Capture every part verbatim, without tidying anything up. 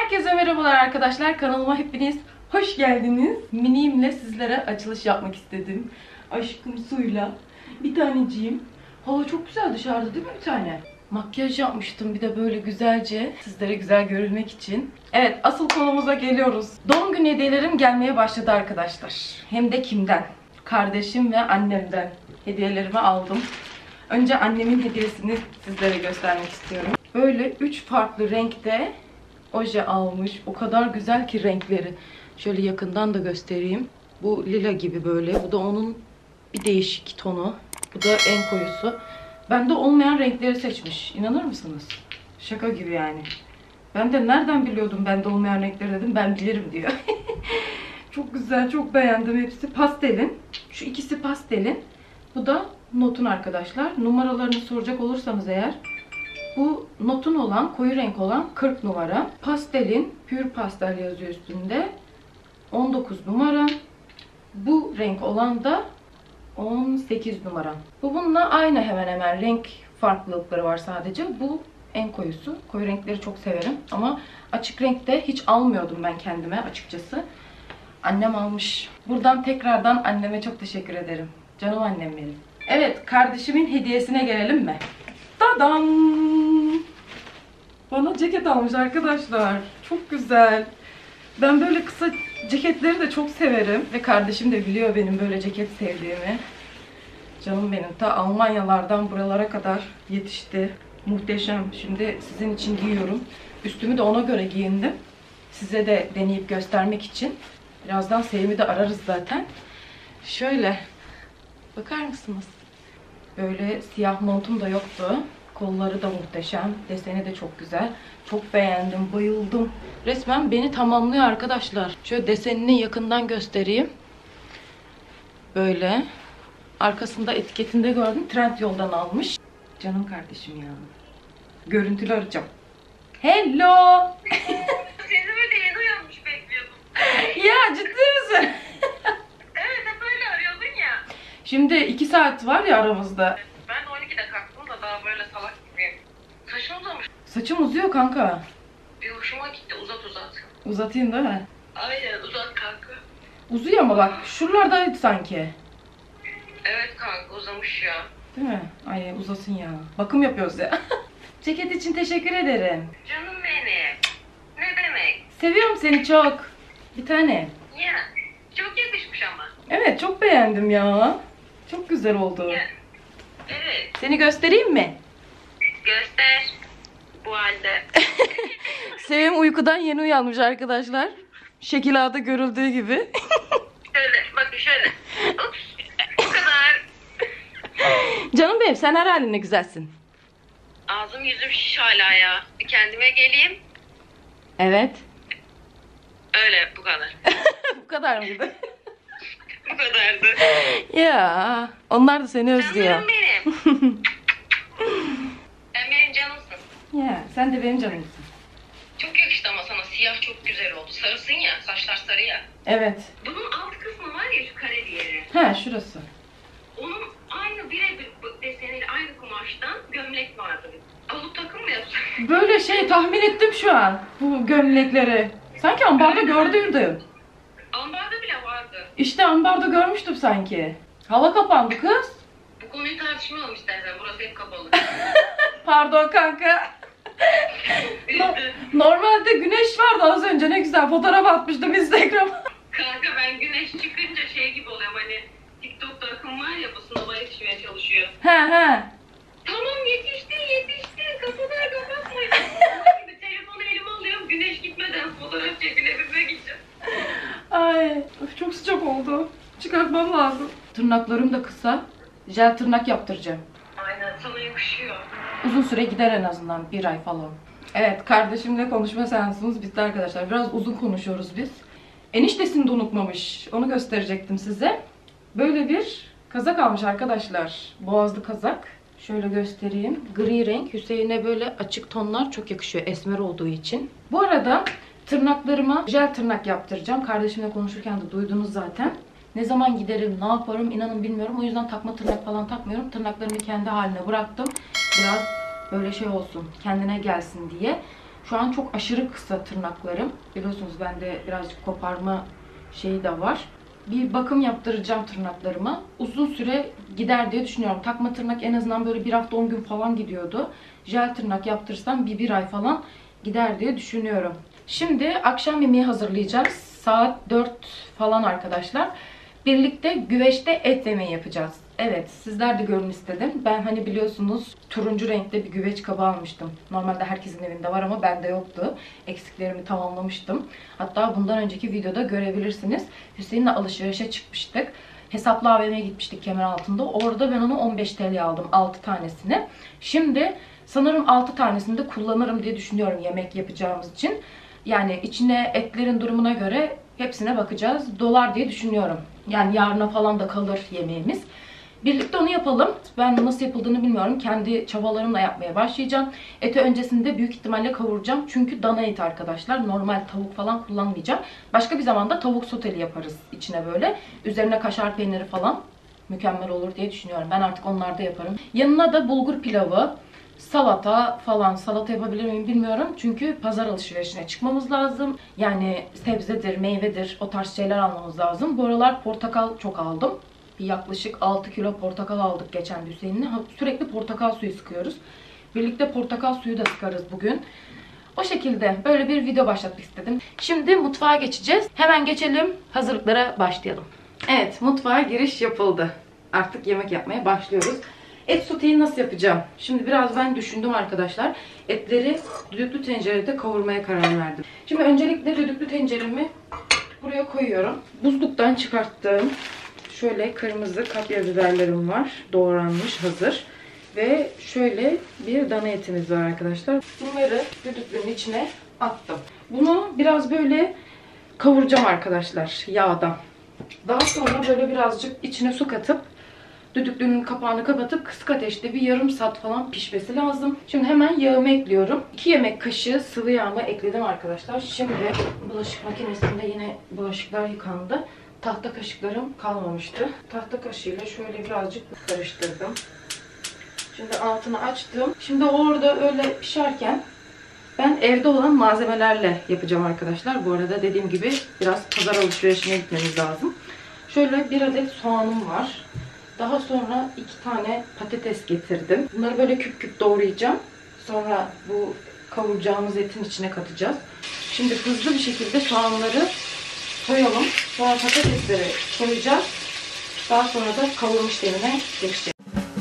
Herkese merhabalar arkadaşlar. Kanalıma hepiniz hoş geldiniz. Miniğimle sizlere açılış yapmak istedim. Aşkım suyla. Bir taneciğim. Hava çok güzel dışarıda değil mi bir tane? Makyaj yapmıştım bir de böyle güzelce. Sizlere güzel görünmek için. Evet, asıl konumuza geliyoruz. Doğum günü hediyelerim gelmeye başladı arkadaşlar. Hem de kimden? Kardeşim ve annemden hediyelerimi aldım. Önce annemin hediyesini sizlere göstermek istiyorum. Böyle üç farklı renkte oje almış. O kadar güzel ki renkleri. Şöyle yakından da göstereyim. Bu lila gibi böyle. Bu da onun bir değişik tonu. Bu da en koyusu. Bende olmayan renkleri seçmiş. İnanır mısınız? Şaka gibi yani. Ben de nereden biliyordum bende olmayan renkleri dedim. Ben bilirim diyor. Çok güzel, çok beğendim hepsi. Pastelin. Şu ikisi pastelin. Bu da notun arkadaşlar. Numaralarını soracak olursanız eğer. Bu notun olan, koyu renk olan kırk numara. Pastelin, pür pastel yazıyor üstünde. on dokuz numara. Bu renk olan da on sekiz numara. Bu bununla aynı hemen hemen, renk farklılıkları var sadece. Bu en koyusu. Koyu renkleri çok severim ama açık renkte hiç almıyordum ben kendime açıkçası. Annem almış. Buradan tekrardan anneme çok teşekkür ederim. Canım annem benim. Evet, kardeşimin hediyesine gelelim mi? Tadam! Bana ceket almış arkadaşlar. Çok güzel. Ben böyle kısa ceketleri de çok severim. Ve kardeşim de biliyor benim böyle ceket sevdiğimi. Canım benim. Ta Almanyalardan buralara kadar yetişti. Muhteşem. Şimdi sizin için giyiyorum. Üstümü de ona göre giyindim. Size de deneyip göstermek için. Birazdan Sevim'i de ararız zaten. Şöyle. Bakar mısınız? Böyle siyah montum da yoktu. Kolları da muhteşem. Deseni de çok güzel. Çok beğendim. Bayıldım. Resmen beni tamamlıyor arkadaşlar. Şöyle desenini yakından göstereyim. Böyle. Arkasında etiketinde gördüm. Trendyol'dan almış. Canım kardeşim ya. Görüntülü arayacağım. Hello. Seni böyle yeni uyanmış bekliyordum. Ya ciddi misin? Evet, hep öyle arıyordun ya. Şimdi iki saat var ya aramızda. Ben de on ikide kalktım da daha böyle salak gibiyim. Saçım uzamış. Saçım uzuyor kanka. Bir hoşuma gitti, uzat uzat. Uzatayım değil mi? Aynen, uzat kanka. Uzuyor ama bak. Şuralardaydı sanki. Evet kanka, uzamış ya. Değil mi? Ay uzasın ya. Bakım yapıyoruz ya. Ceket için teşekkür ederim. Canım benim. Ne demek? Seviyorum seni çok. Bir tane. Ya, çok yakışmış ama. Evet, çok beğendim ya. Çok güzel oldu. Ya. Evet. Seni göstereyim mi? Göster. Bu halde. Sevim uykudan yeni uyanmış arkadaşlar. Şekil A'da görüldüğü gibi. Şöyle, bakın şöyle. Ups. Bu kadar. Canım benim, sen her halinle güzelsin. Ağzım yüzüm şiş hala ya. Bir kendime geleyim. Evet. Öyle, bu kadar. Bu kadar mıydı? Bu kadardı. Ya, onlar da seni özlüyor. Canım benim. Sen benim canımsın. Ya, sen de benim canımsın. Çok yakıştı ama sana, siyah çok güzel oldu. Sarısın ya, saçlar sarı ya. Evet. Bunun alt kısmı var ya, şu kareli yeri. Ha, şurası. Onun aynı birebir bu deseniyle aynı kumaştan gömlek vardı. Alıp takım mı yapsak? Böyle şey tahmin ettim şu an bu gömlekleri. Sanki ambarda gördüydüm. Ambarda bile vardı. İşte ambarda görmüştüm sanki. Hava kapandı kız. Bu konuyu tartışmayalım istersen, burası hep kapalı. Pardon kanka. No- Üzdü. Normalde güneş vardı az önce, ne güzel fotoğraf atmıştım Instagram'a. Kanka ben güneş çıkınca şey gibi oluyorum, hani TikTok'ta akım var ya, bu sınava yetişmeye çalışıyor. He he. Tamam, yetişti yetişti, kapıları kapatmayın. Telefonu elime alıyorum, güneş gitmeden fotoğraf çekilebilmek için. Ay of, çok sıcak oldu. Çıkartmam lazım. Tırnaklarım da kısa. Jel tırnak yaptıracağım. Aynen, sana yakışıyor. Uzun süre gider, en azından bir ay falan. Evet, kardeşimle konuşma seansımız bitti arkadaşlar. Biraz uzun konuşuyoruz biz. Eniştesini de unutmamış. Onu gösterecektim size. Böyle bir kazak almış arkadaşlar. Boğazlı kazak. Şöyle göstereyim. Gri renk. Hüseyin'e böyle açık tonlar çok yakışıyor, esmer olduğu için. Bu arada tırnaklarıma jel tırnak yaptıracağım. Kardeşimle konuşurken de duydunuz zaten. Ne zaman giderim, ne yaparım inanın bilmiyorum. O yüzden takma tırnak falan takmıyorum. Tırnaklarımı kendi haline bıraktım. Biraz böyle şey olsun, kendine gelsin diye. Şu an çok aşırı kısa tırnaklarım. Biliyorsunuz bende birazcık koparma şeyi de var. Bir bakım yaptıracağım tırnaklarıma. Uzun süre gider diye düşünüyorum. Takma tırnak en azından böyle bir hafta on gün falan gidiyordu. Jel tırnak yaptırırsam bir, bir ay falan gider diye düşünüyorum. Şimdi akşam yemeği hazırlayacağız. Saat dört falan arkadaşlar. Birlikte güveçte et yemeği yapacağız. Evet, sizler de görün istedim. Ben hani biliyorsunuz turuncu renkte bir güveç kabı almıştım. Normalde herkesin evinde var ama bende yoktu. Eksiklerimi tamamlamıştım. Hatta bundan önceki videoda görebilirsiniz. Hüseyin'le alışverişe çıkmıştık. Hesaplı A V M'ye gitmiştik Kemeraltı'nda. Orada ben onu on beş TL'ye aldım altı tanesini. Şimdi sanırım altı tanesini de kullanırım diye düşünüyorum yemek yapacağımız için. Yani içine etlerin durumuna göre hepsine bakacağız. Dolar diye düşünüyorum. Yani yarına falan da kalır yemeğimiz. Birlikte onu yapalım. Ben nasıl yapıldığını bilmiyorum. Kendi çabalarımla yapmaya başlayacağım. Eti öncesinde büyük ihtimalle kavuracağım. Çünkü dana eti arkadaşlar. Normal tavuk falan kullanmayacağım. Başka bir zamanda tavuk soteli yaparız içine böyle. Üzerine kaşar peyniri falan mükemmel olur diye düşünüyorum. Ben artık onlarda yaparım. Yanına da bulgur pilavı, salata falan. Salata yapabilir miyim bilmiyorum. Çünkü pazar alışverişine çıkmamız lazım. Yani sebzedir, meyvedir, o tarz şeyler almamız lazım. Bu aralar portakal çok aldım. Bir yaklaşık altı kilo portakal aldık geçen Hüseyin'le. Sürekli portakal suyu sıkıyoruz. Birlikte portakal suyu da sıkarız bugün. O şekilde böyle bir video başlatmak istedim. Şimdi mutfağa geçeceğiz. Hemen geçelim. Hazırlıklara başlayalım. Evet, mutfağa giriş yapıldı. Artık yemek yapmaya başlıyoruz. Et soteyi nasıl yapacağım? Şimdi biraz ben düşündüm arkadaşlar. Etleri düdüklü tencerede kavurmaya karar verdim. Şimdi öncelikle düdüklü tenceremi buraya koyuyorum. Buzluktan çıkarttığım şöyle kırmızı kapya biberlerim var. Doğranmış hazır. Ve şöyle bir dana etimiz var arkadaşlar. Bunları düdüklünün içine attım. Bunu biraz böyle kavuracağım arkadaşlar yağda. Daha sonra böyle birazcık içine su katıp düdüklünün kapağını kapatıp kısık ateşte bir yarım saat falan pişmesi lazım. Şimdi hemen yağımı ekliyorum. iki yemek kaşığı sıvı yağımı ekledim arkadaşlar. Şimdi bulaşık makinesinde yine bulaşıklar yıkandı. Tahta kaşıklarım kalmamıştı. Tahta kaşığıyla şöyle birazcık karıştırdım. Şimdi altını açtım. Şimdi orada öyle pişerken ben evde olan malzemelerle yapacağım arkadaşlar. Bu arada dediğim gibi biraz pazar alışverişine gitmemiz lazım. Şöyle bir adet soğanım var. Daha sonra iki tane patates getirdim. Bunları böyle küp küp doğrayacağım. Sonra bu kavuracağımız etin içine katacağız. Şimdi hızlı bir şekilde soğanları soyalım. Sonra patatesleri koyacağız. Daha sonra da kavurma işlemine geçeceğiz.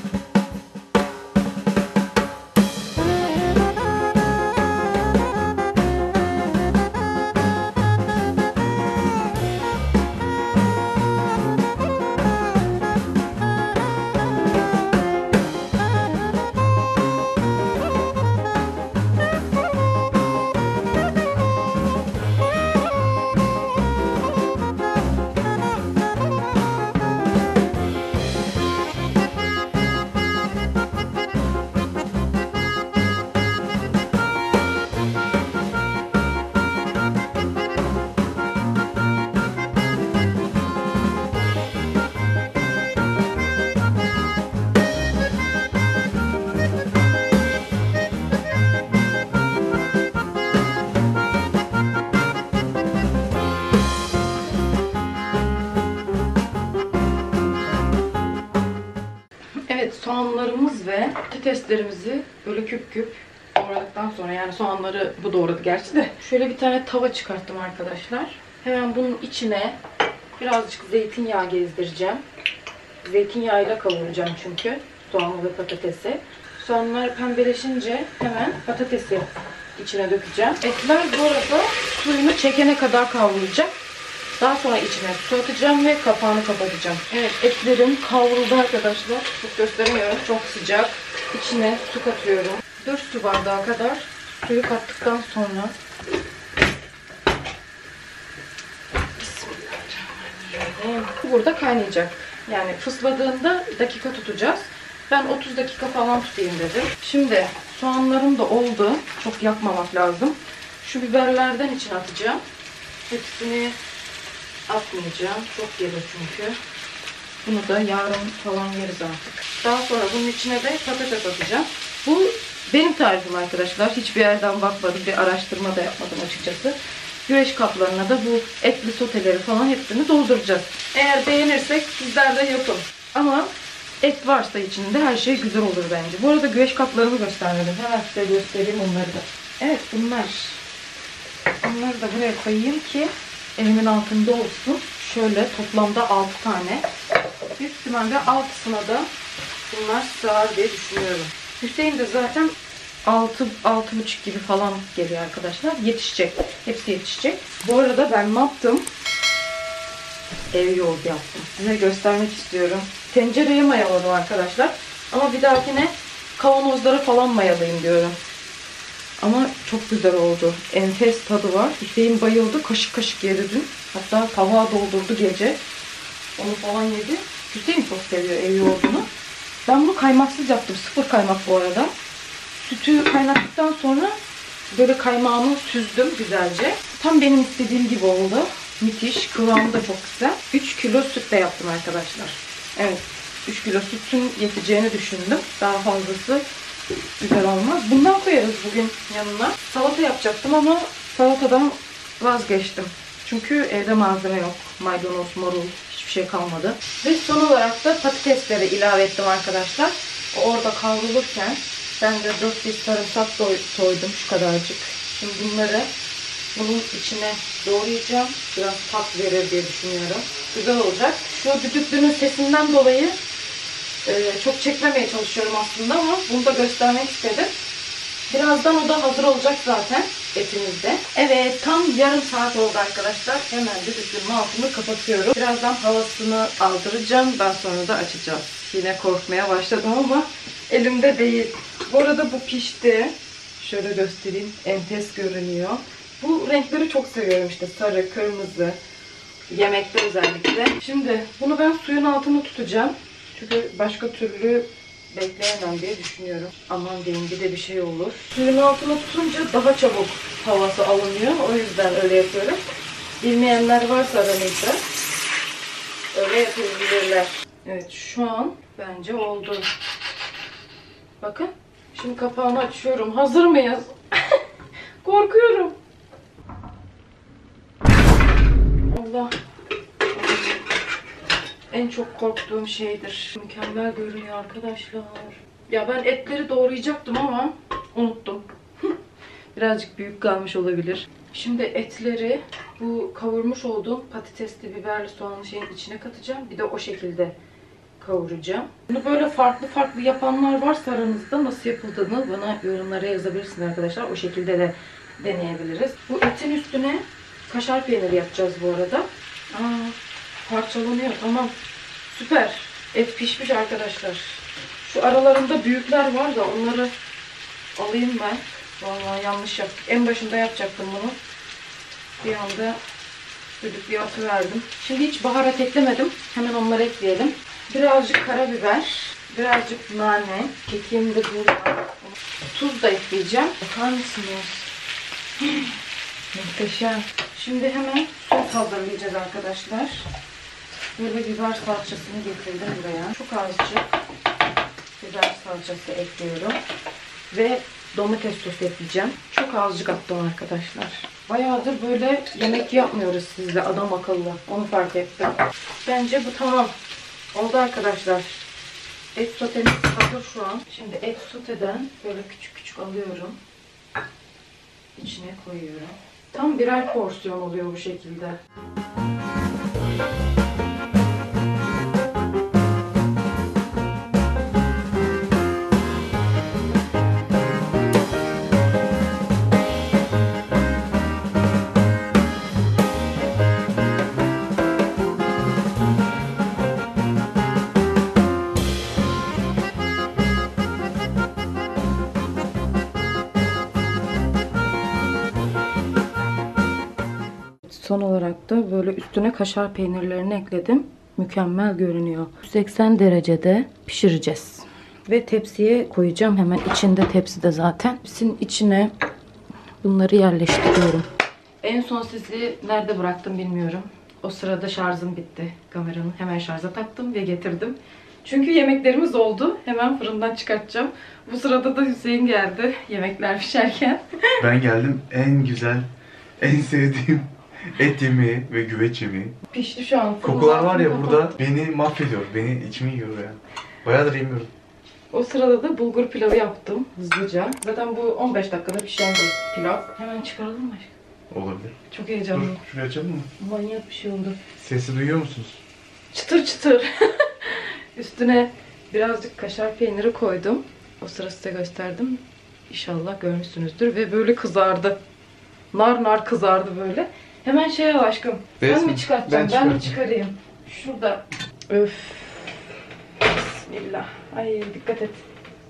Evet, soğanlarımız ve patateslerimizi böyle küp küp doğradıktan sonra, yani soğanları bu doğradı gerçi de, şöyle bir tane tava çıkarttım arkadaşlar. Hemen bunun içine birazcık zeytinyağı gezdireceğim. Zeytinyağıyla kavuracağım çünkü soğanı ve patatesi. Soğanlar pembeleşince hemen patatesi içine dökeceğim. Etler bu arada suyunu çekene kadar kavrulacak. Daha sonra içine su atacağım ve kapağını kapatacağım. Evet, etlerim kavruldu arkadaşlar. Çok gösteremiyorum. Çok sıcak. İçine su katıyorum. dört su bardağı kadar suyu kattıktan sonra Bismillahirrahmanirrahim. Burada kaynayacak. Yani fısladığında dakika tutacağız. Ben otuz dakika falan tutayım dedim. Şimdi soğanlarım da oldu. Çok yakmamak lazım. Şu biberlerden içine atacağım. Hepsini atmayacağım. Çok gelir çünkü. Bunu da yarın falan yeriz artık. Daha sonra bunun içine de patates atacağım. Bu Benim tarifim arkadaşlar. Hiçbir yerden bakmadım. Bir araştırma da yapmadım açıkçası. Güveç kaplarına da bu etli soteleri falan hepsini dolduracağız. Eğer beğenirsek sizler de yapın. Ama et varsa içinde her şey güzel olur bence. Bu arada güveç kaplarımı göstermedim. Hemen size göstereyim onları da. Evet bunlar. Bunları da buraya koyayım ki elimin altında olsun. Şöyle toplamda altı tane. Büyük ihtimalle altısına da bunlar sığar diye düşünüyorum. Hüseyin de zaten altı altı buçuk gibi falan geliyor arkadaşlar. Yetişecek. Hepsi yetişecek. Bu arada ben ne yaptım? Ev yoğurdu yaptım. Size göstermek istiyorum. Tencereye mayaladım arkadaşlar. Ama bir dahakine kavanozlara falan mayalayayım diyorum. Ama çok güzel oldu. Enfes tadı var. Hüseyin bayıldı. Kaşık kaşık yedi dün. Hatta tabağa doldurdu gece. Onu falan yedi. Hüseyin çok seviyor ev yoğurdunu. Ben bunu kaymaksız yaptım. Sıfır kaymak bu arada. Sütü kaynattıktan sonra böyle kaymağını süzdüm güzelce. Tam benim istediğim gibi oldu. Müthiş. Kıvamı da çok güzel. üç kilo süt de yaptım arkadaşlar. Evet. üç kilo sütün yeteceğini düşündüm. Daha fazlası güzel olmaz. Bundan koyarız bugün yanına. Salata yapacaktım ama salatadan vazgeçtim. Çünkü evde malzeme yok. Maydanoz, marul hiçbir şey kalmadı. Ve son olarak da patatesleri ilave ettim arkadaşlar. O orada kavrulurken ben de dört diş sarımsak soydum şu kadarcık. Şimdi bunları bunun içine doğrayacağım. Biraz tat verir diye düşünüyorum. Güzel olacak. Şu düdüklünün sesinden dolayı e, çok çekmemeye çalışıyorum aslında ama bunu da göstermek istedim. Birazdan o da hazır olacak zaten etimizde. Evet tam yarım saat oldu arkadaşlar. Hemen düdüklünün altını kapatıyorum. Birazdan havasını aldıracağım. Daha sonra da açacağım. Yine korkmaya başladım ama elimde değil. Bu arada bu pişti. Şöyle göstereyim. Enfes görünüyor. Bu renkleri çok seviyorum işte. Sarı, kırmızı. Yemekte özellikle. Şimdi bunu ben suyun altını tutacağım. Çünkü başka türlü bekleyemem diye düşünüyorum. Aman diyeyim bir de bir şey olur. Suyun altına tutunca daha çabuk havası alınıyor. O yüzden öyle yapıyorum. Bilmeyenler varsa aranızda öyle yapabilirler. Evet şu an bence oldu. Bakın. Şimdi kapağını açıyorum. Hazır mıyız? Korkuyorum. Allah. En çok korktuğum şeydir. Mükemmel görünüyor arkadaşlar. Ya ben etleri doğrayacaktım ama unuttum. Birazcık büyük kalmış olabilir. Şimdi etleri bu kavurmuş olduğum patatesli, biberli, soğanlı şeyin içine katacağım. Bir de o şekilde kavuracağım. Bunu böyle farklı farklı yapanlar varsa aranızda nasıl yapıldığını bana yorumlara yazabilirsiniz arkadaşlar. O şekilde de deneyebiliriz. Bu etin üstüne kaşar peyniri yapacağız bu arada. Aa, parçalanıyor. Tamam. Süper. Et pişmiş arkadaşlar. Şu aralarında büyükler var da onları alayım ben. Vallahi yanlış yaptık. En başında yapacaktım bunu. Bir anda düdüklüye atıverdim. Şimdi hiç baharat eklemedim. Hemen onları ekleyelim. Birazcık karabiber. Birazcık nane. Kekiğimde burada. Tuz da ekleyeceğim. Bakar mısınız? Muhteşem. Şimdi hemen sos hazırlayacağız arkadaşlar. Böyle biber salçasını getirdim buraya. Çok azıcık biber salçası ekliyorum. Ve domates sosu ekleyeceğim. Çok azıcık attım arkadaşlar. Bayağıdır böyle yemek yapmıyoruz sizle adam akıllı. Onu fark ettim. Bence bu tamam. Oldu arkadaşlar. Et sotemiz hazır şu an. Şimdi et soteden böyle küçük küçük alıyorum. İçine koyuyorum. Tam birer porsiyon oluyor bu şekilde. Son olarak da böyle üstüne kaşar peynirlerini ekledim. Mükemmel görünüyor. yüz seksen derecede pişireceğiz. Ve tepsiye koyacağım. Hemen içinde tepside zaten. Tepsinin içine bunları yerleştiriyorum. En son sizi nerede bıraktım bilmiyorum. O sırada şarjım bitti kameranın. Hemen şarja taktım ve getirdim. Çünkü yemeklerimiz oldu. Hemen fırından çıkartacağım. Bu sırada da Hüseyin geldi yemekler pişerken. Ben geldim, en güzel, en sevdiğim et yemeği ve güveç yemeği. Pişti şu an. Kokular var ya Koku. burada beni mahvediyor, beni içimi yiyor ya. Bayağıdır yemiyorum. O sırada da bulgur pilavı yaptım hızlıca. Zaten bu on beş dakikada pişen bir pilav. Hemen çıkaralım mı aşkım? Olabilir. Çok Dur, heyecanlıyım. şurayı açalım mı? Manyak bir şey oldu. Sesi duyuyor musunuz? Çıtır çıtır. Üstüne birazcık kaşar peyniri koydum. O sıra size gösterdim. İnşallah görmüşsünüzdür ve böyle kızardı. Nar nar kızardı böyle. Hemen şey al aşkım. Bez Ben mi? mi çıkartacağım? Ben Ben, mi çıkarayım? Şurada. Öf. Bismillah. Ay dikkat et.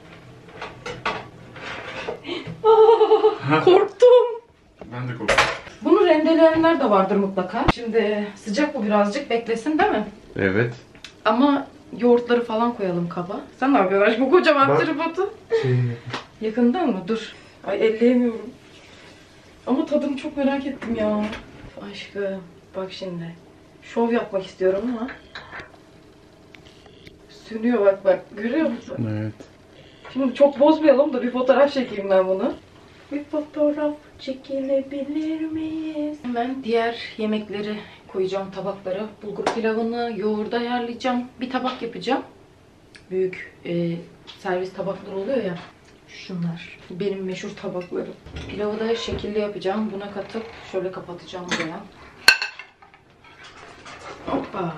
Aa, korktum. Ben de korktum. Bunu rendeleyenler de vardır mutlaka. Şimdi sıcak bu birazcık beklesin değil mi? Evet. Ama yoğurtları falan koyalım kaba. Sen ne yapıyorsun aşkım? Bu kocaman Bak. tripodu. Şey... Yakından mı? Dur. Ay elleyemiyorum. Ama tadını çok merak ettim ya. Aşkım bak şimdi. Şov yapmak istiyorum ama. Sönüyor bak bak. Görüyor musun? Evet. Şimdi çok bozmayalım da bir fotoğraf çekeyim ben bunu. Bir fotoğraf çekilebilir miyiz? Hemen diğer yemekleri koyacağım tabaklara. Bulgur pilavını yoğurda ayarlayacağım. Bir tabak yapacağım. Büyük e, servis tabakları oluyor ya. Şunlar. Benim meşhur tabaklarım. Pilavı da şekilli yapacağım. Buna katıp şöyle kapatacağım buraya. Hoppa.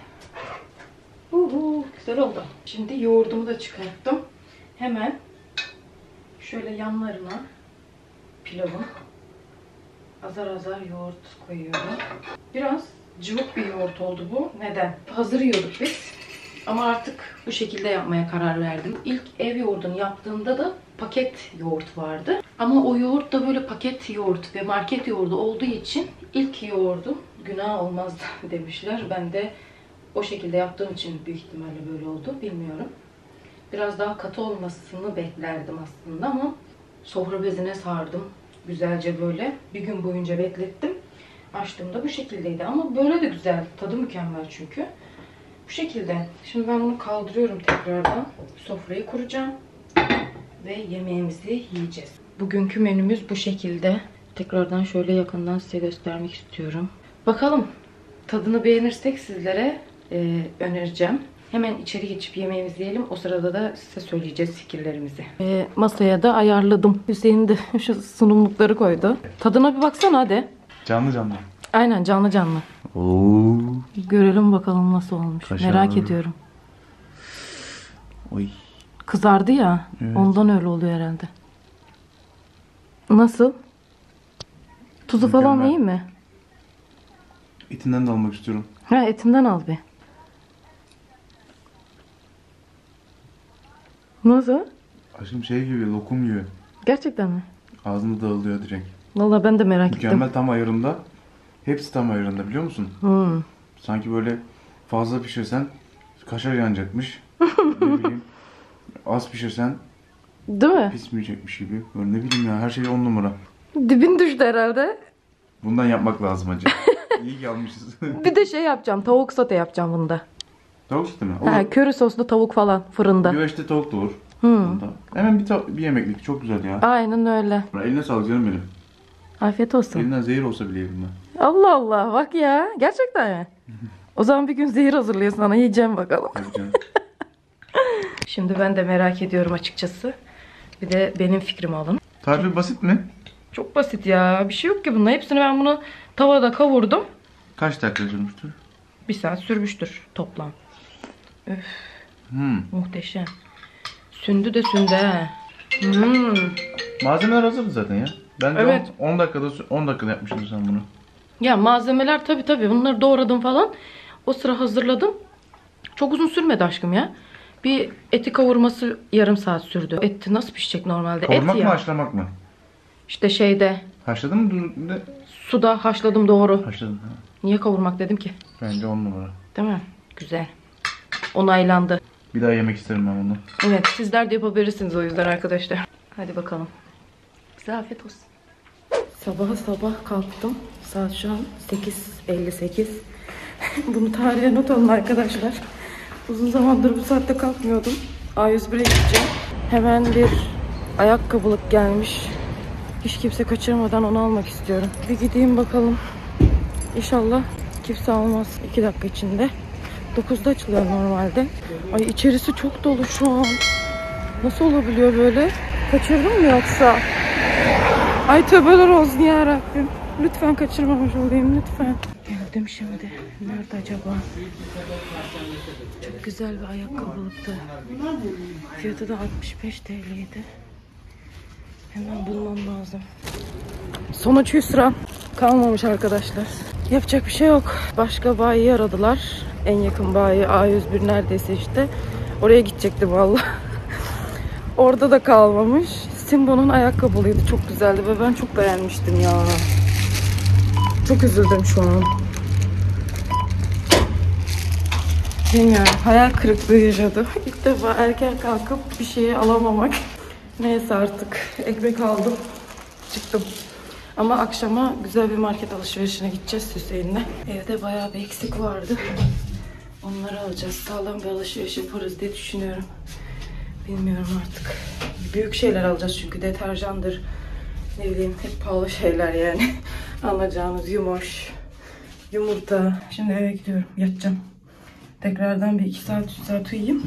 Uhu, güzel oldu. Şimdi yoğurdumu da çıkarttım. Hemen şöyle yanlarına pilavın azar azar yoğurt koyuyorum. Biraz cıvık bir yoğurt oldu bu. Neden? Hazır yiyorduk biz. Ama artık bu şekilde yapmaya karar verdim. İlk ev yoğurdunu yaptığımda da paket yoğurt vardı. Ama o yoğurt da böyle paket yoğurt ve market yoğurdu olduğu için ilk yoğurdu günah olmaz demişler. Ben de o şekilde yaptığım için büyük ihtimalle böyle oldu. Bilmiyorum. Biraz daha katı olmasını beklerdim aslında ama sofra bezine sardım. Güzelce böyle bir gün boyunca beklettim. Açtığımda bu şekildeydi ama böyle de güzel. Tadı mükemmel çünkü. Bu şekilde. Şimdi ben bunu kaldırıyorum tekrardan. Sofrayı kuracağım. Ve yemeğimizi yiyeceğiz. Bugünkü menümüz bu şekilde. Tekrardan şöyle yakından size göstermek istiyorum. Bakalım. Tadını beğenirsek sizlere e, önereceğim. Hemen içeri geçip yemeğimizi yiyelim. O sırada da size söyleyeceğiz fikirlerimizi. E, masaya da ayarladım. Hüseyin de şu sunumlukları koydu. Tadına bir baksana hadi. Canlı canlı. Aynen canlı canlı. Oo. Görelim bakalım nasıl olmuş. Kaşar. Merak ediyorum. Oy. Kızardı ya. Evet. Ondan öyle oluyor herhalde. Nasıl? Tuzu Mükemmel. falan iyi mi? Etinden de almak istiyorum. Ha etinden al bir. Nasıl? Aşkım şey gibi, lokum gibi. Gerçekten mi? Ağzında dağılıyor direkt. Vallahi ben de merak Mükemmel, ettim. tam ayarında. Hepsi tam ayarında, biliyor musun? Hmm. Sanki böyle fazla pişirsen kaşar yanacakmış. Ne bileyim. Az pişirsen Değil mi? pişmeyecekmiş gibi. Böyle ne bileyim ya, her şey on numara. Dibin düştü herhalde. Bundan yapmak lazım acı. İyi ki almışız. Bir de şey yapacağım. Tavuk sote yapacağım bunda. Tavuk sütü mü? Olur. Ha, köri soslu tavuk falan fırında. Güveçte tavuk da olur. Hmm. Bunda. Hemen bir, ta- bir yemeklik, çok güzel ya. Aynen öyle. Eline sağlık canım benim. Afiyet olsun. Elinden zehir olsa bile yerim ben. Allah Allah bak ya. Gerçekten mi? O zaman bir gün zehir hazırlıyor sana. Yiyeceğim bakalım. Tabii canım. Şimdi ben de merak ediyorum açıkçası. Bir de benim fikrimi alın. Tarifi basit mi? Çok basit ya. Bir şey yok ki bunda. Hepsini ben bunu tavada kavurdum. Kaç dakika sürmüştür? Bir saat sürmüştür toplam. Öf, Hmm. muhteşem. Sündü de sündü he. Hmm. Malzemeler hazırdı zaten ya. Bence Evet. on dakikada on dakikada yapmışsın sen bunu. Ya malzemeler tabii tabii. Bunları doğradım falan. O sıra hazırladım. Çok uzun sürmedi aşkım ya. Bir eti kavurması yarım saat sürdü. Et nasıl pişecek normalde? Kavurmak Et mı ya. haşlamak mı? İşte şeyde Haşladın mı? Dur, de... suda haşladım doğru. Haşladın. Ha. Niye kavurmak dedim ki? Bence on numara. Değil mi? Güzel. Onaylandı. Bir daha yemek isterim ben bunu. Evet sizler de yapabilirsiniz o yüzden arkadaşlar. Hadi bakalım. Size afiyet olsun. Sabah sabah kalktım. Saat şu an sekiz elli sekiz. Bunu tarihe not alın arkadaşlar. Uzun zamandır bu saatte kalkmıyordum. A yüz bire gideceğim. Hemen bir ayakkabılık gelmiş. Hiç kimse kaçırmadan onu almak istiyorum. Bir gideyim bakalım. İnşallah kimse almaz iki dakika içinde. dokuzda açılıyor normalde. Ay içerisi çok dolu şu an. Nasıl olabiliyor böyle? Kaçırdım mı yoksa? Ay tövbeler olsun ya Rabbim. Lütfen kaçırmamış olayım lütfen. Geldim şimdi. Nerede acaba? Çok güzel bir ayakkabılıktı. Fiyatı da altmış beş T L'ydi. Hemen bulmam lazım. Sonuç hüsran. Kalmamış arkadaşlar. Yapacak bir şey yok. Başka bayiyi aradılar. En yakın bayi A yüz bir neredeyse işte. Oraya gidecektim vallahi. Orada da kalmamış. Simbo'nun ayakkabılıydı. Çok güzeldi ve ben çok beğenmiştim ya. Çok üzüldüm şu an. Bilmiyorum. Hayal kırıklığı yaşadım. İlk defa erken kalkıp bir şeyi alamamak. Neyse artık. Ekmek aldım. Çıktım. Ama akşama güzel bir market alışverişine gideceğiz Hüseyin'le. Evde bayağı bir eksik vardı. Onları alacağız. Sağlam bir alışveriş yaparız diye düşünüyorum. Bilmiyorum artık. Büyük şeyler alacağız çünkü deterjandır. Ne bileyim hep pahalı şeyler yani. Alacağımız yumuş, yumurta. Şimdi eve gidiyorum. Yatacağım. Tekrardan bir iki saat, üç saat uyuyayım.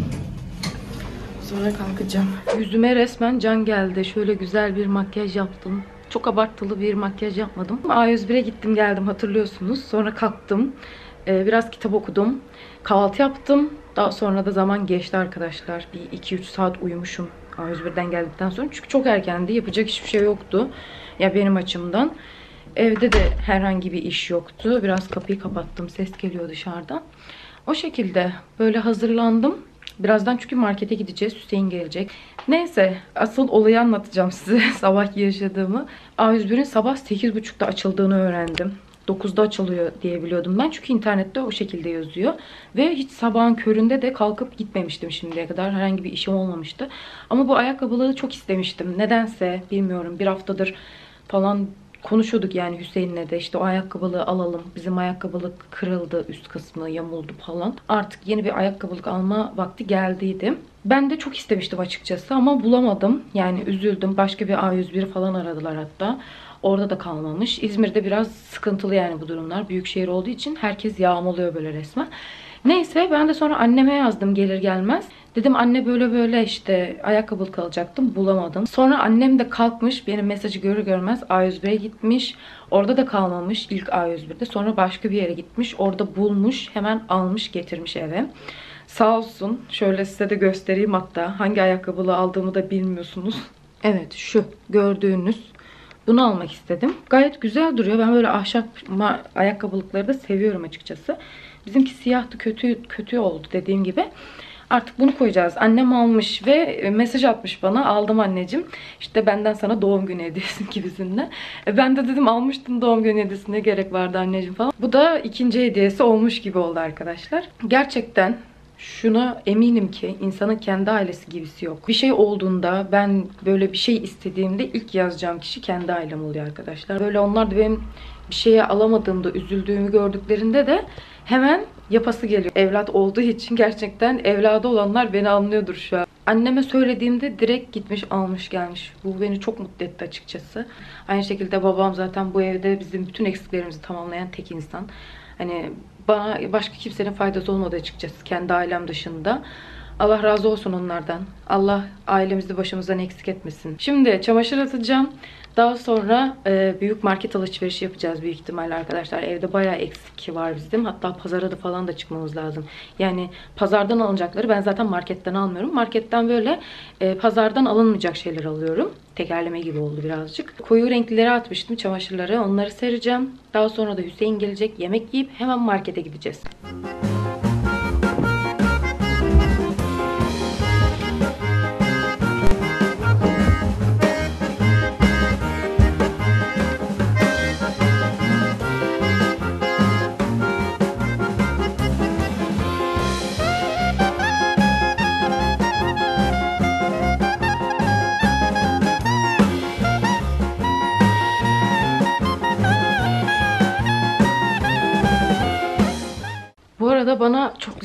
Sonra kalkacağım. Yüzüme resmen can geldi. Şöyle güzel bir makyaj yaptım. Çok abartılı bir makyaj yapmadım. A yüz bire gittim geldim hatırlıyorsunuz. Sonra kalktım. Ee, biraz kitap okudum. Kahvaltı yaptım. Daha sonra da zaman geçti arkadaşlar. Bir iki üç saat uyumuşum A yüz birden geldikten sonra. Çünkü çok erkendi. Yapacak hiçbir şey yoktu. Ya benim açımdan. Evde de herhangi bir iş yoktu. Biraz kapıyı kapattım. Ses geliyor dışarıdan. O şekilde böyle hazırlandım. Birazdan çünkü markete gideceğiz. Hüseyin gelecek. Neyse asıl olayı anlatacağım size. Sabahki yaşadığımı. A yüz birin sabah sekiz buçukta açıldığını öğrendim. dokuzda açılıyor diye biliyordum ben. Çünkü internette o şekilde yazıyor. Ve hiç sabahın köründe de kalkıp gitmemiştim şimdiye kadar. Herhangi bir işim olmamıştı. Ama bu ayakkabıları çok istemiştim. Nedense bilmiyorum. Bir haftadır falan konuşuyorduk yani Hüseyin'le de işte o ayakkabılığı alalım. Bizim ayakkabılık kırıldı, üst kısmı yamuldu falan. Artık yeni bir ayakkabılık alma vakti geldiydi. Ben de çok istemiştim açıkçası ama bulamadım. Yani üzüldüm. Başka bir A yüz bir falan aradılar hatta. Orada da kalmamış. İzmir'de biraz sıkıntılı yani bu durumlar. Büyük şehir olduğu için herkes yağmalıyor böyle resmen. Neyse ben de sonra anneme yazdım gelir gelmez. Dedim anne böyle böyle işte ayakkabılık alacaktım bulamadım. Sonra annem de kalkmış benim mesajı görür görmez A yüz bire gitmiş. Orada da kalmamış ilk A yüz birde. Sonra başka bir yere gitmiş. Orada bulmuş hemen almış getirmiş eve. Sağ olsun. Şöyle size de göstereyim hatta. Hangi ayakkabılığı aldığımı da bilmiyorsunuz. Evet şu gördüğünüz. Bunu almak istedim. Gayet güzel duruyor. Ben böyle ahşap ayakkabılıkları da seviyorum açıkçası. Bizimki siyahtı kötü kötü oldu dediğim gibi. Artık bunu koyacağız. Annem almış ve mesaj atmış bana. Aldım anneciğim. İşte benden sana doğum günü hediyesi gibisinden. Ben de dedim almıştım doğum günü hediyesine gerek vardı anneciğim falan. Bu da ikinci hediyesi olmuş gibi oldu arkadaşlar. Gerçekten şuna eminim ki insanın kendi ailesi gibisi yok. Bir şey olduğunda ben böyle bir şey istediğimde ilk yazacağım kişi kendi ailem oluyor arkadaşlar. Böyle onlar da benim bir şeye alamadığımda üzüldüğümü gördüklerinde de hemen yapası geliyor. Evlat olduğu için gerçekten evladı olanlar beni anlıyordur şu an. Anneme söylediğimde direkt gitmiş almış gelmiş. Bu beni çok mutlu etti açıkçası. Aynı şekilde babam zaten bu evde bizim bütün eksiklerimizi tamamlayan tek insan. Hani bana başka kimsenin faydası olmadı açıkçası kendi ailem dışında. Allah razı olsun onlardan. Allah ailemizi başımızdan eksik etmesin. Şimdi çamaşır atacağım. Daha sonra e, büyük market alışverişi yapacağız büyük ihtimalle arkadaşlar. Evde bayağı eksik var bizim. Hatta pazara da falan da çıkmamız lazım. Yani pazardan alınacakları ben zaten marketten almıyorum. Marketten böyle e, pazardan alınmayacak şeyler alıyorum. Tekerleme gibi oldu birazcık. Koyu renklileri atmıştım çamaşırları. Onları sereceğim. Daha sonra da Hüseyin gelecek. Yemek yiyip hemen markete gideceğiz.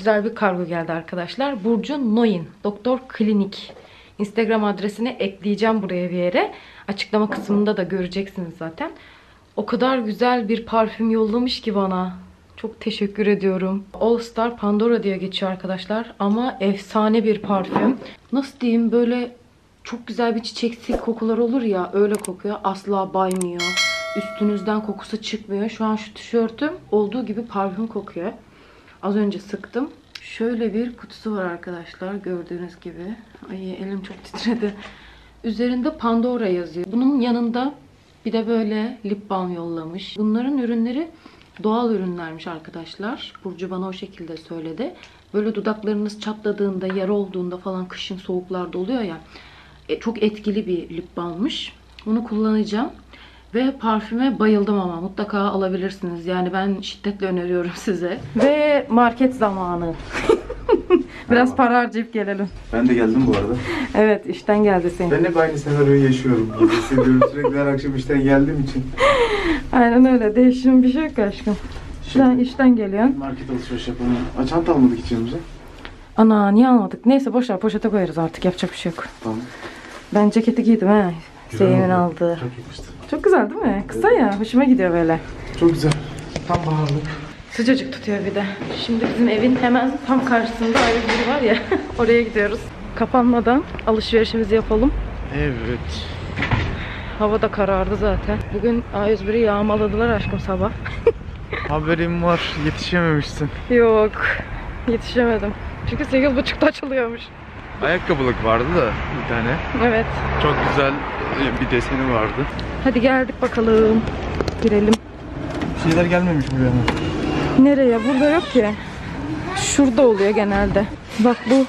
güzel bir kargo geldi arkadaşlar. Burcu Noyin Doktor Klinik. Instagram adresini ekleyeceğim buraya bir yere. Açıklama kısmında da göreceksiniz zaten. O kadar güzel bir parfüm yollamış ki bana. Çok teşekkür ediyorum. All Star Pandora diye geçiyor arkadaşlar. Ama efsane bir parfüm. Nasıl diyeyim, böyle çok güzel bir çiçeksi kokular olur ya, öyle kokuyor. Asla baymıyor. Üstünüzden kokusu çıkmıyor. Şu an şu tişörtüm olduğu gibi parfüm kokuyor. Az önce sıktım. Şöyle bir kutusu var arkadaşlar. Gördüğünüz gibi. Ay elim çok titredi. Üzerinde Pandora yazıyor. Bunun yanında bir de böyle lip balm yollamış. Bunların ürünleri doğal ürünlermiş arkadaşlar. Burcu bana o şekilde söyledi. Böyle dudaklarınız çatladığında, yara olduğunda falan, kışın soğuklarda oluyor ya. E, çok etkili bir lip balmmış. Bunu kullanacağım. Ve parfüme bayıldım ama mutlaka alabilirsiniz. Yani ben şiddetle öneriyorum size. Ve market zamanı. Biraz para harcayıp gelelim. Ben de geldim bu arada. Evet, işten geldi senin. Ben hep aynı senaryoyu yaşıyorum gibi hissediyorum sürekli her akşam işten geldiğim için. Aynen öyle. Değişim bir şey yok aşkım. Sen işten geliyorsun. Market alışveriş yapalım. Aa, çanta almadık içimize. Ana niye almadık? Neyse boşver, poşete koyarız artık. Yapacak bir şey yok. Tamam. Ben ceketi giydim ha. Zeynep'in aldığı. Çok yakıştı. Çok güzel değil mi? Kısa ya. Hoşuma gidiyor böyle. Çok güzel. Tam baharlık. Sıcacık tutuyor bir de. Şimdi bizim evin hemen tam karşısında A yüz bir var ya. Oraya gidiyoruz. Kapanmadan alışverişimizi yapalım. Evet. Hava da karardı zaten. Bugün A yüz biri yağmaladılar aşkım sabah. Haberim var. Yetişememişsin. Yok. Yetişemedim. Çünkü sekiz buçukta açılıyormuş. Ayakkabılık vardı da bir tane. Evet. Çok güzel bir deseni vardı. Hadi geldik bakalım. Girelim. Bir şeyler gelmemiş buraya mı? Nereye? Burada yok ki. Şurada oluyor genelde. Bak bu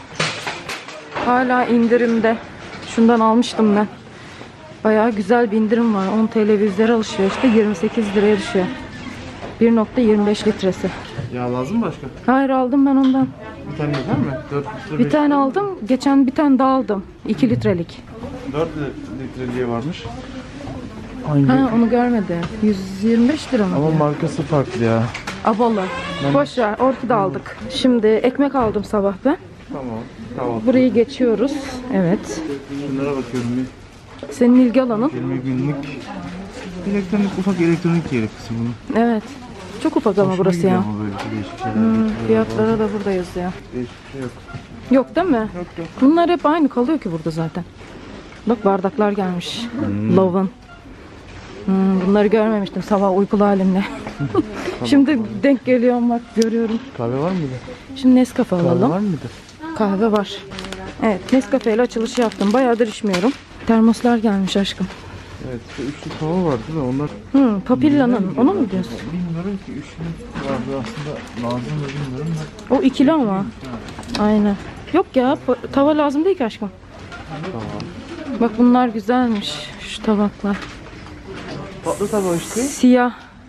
hala indirimde. Şundan almıştım ben. Bayağı güzel bir indirim var. on TL bizlere alışverişte yirmi sekiz liraya düşüyor. bir nokta yirmi beş litresi. Ya lazım başka? Hayır, aldım ben ondan. Bir tane yeter mi? dört litre. Bir tane aldım. Geçen bir tane daha aldım. iki litrelik. dört litreliğe varmış. Hangi? Ha, onu görmedim. yüz yirmi beş lira mı? Ama markası farklı ya. Abala. Boş ver. Orkide aldık. Şimdi ekmek aldım sabah ben. Tamam. Tamam. Burayı geçiyoruz. Evet. Şunlara bakıyorum bir. Senin ilgi alanın. yirmi günlük elektronik, ufak elektronik yeri kısmı bunun. Evet. Çok ufak ama Hoşuma burası gidiyor ya. ama böyle değişik şeyler. Hmm, getiriyorlar fiyatları falan. da burada yazıyor. Değişik bir şey yok. Yok değil mi? Yok yok. Bunlar hep aynı kalıyor ki burada zaten. Bak bardaklar gelmiş. Hmm. Love'ın. Hmm, bunları görmemiştim sabah uykulu halimle. Şimdi denk geliyorum, bak görüyorum. Kahve var mıydı? Şimdi Nescafe Kahve alalım. var mıydı? Kahve var. Evet, Nescafe ile açılışı yaptım. Bayağıdır içmiyorum. Termoslar gelmiş aşkım. Evet, şu üçlü tava vardı da onlar... Hmm, Papilla'nın. Onu mu diyorsun? Bilmiyorum ki üçlü vardı aslında, lazım mı bilmiyorum da. O ikili ama. Aynen. Yok ya, tava lazım değil ki aşkım. Tamam. Bak bunlar güzelmiş. Şu tabaklar. Tatlı tava işte. Siyah.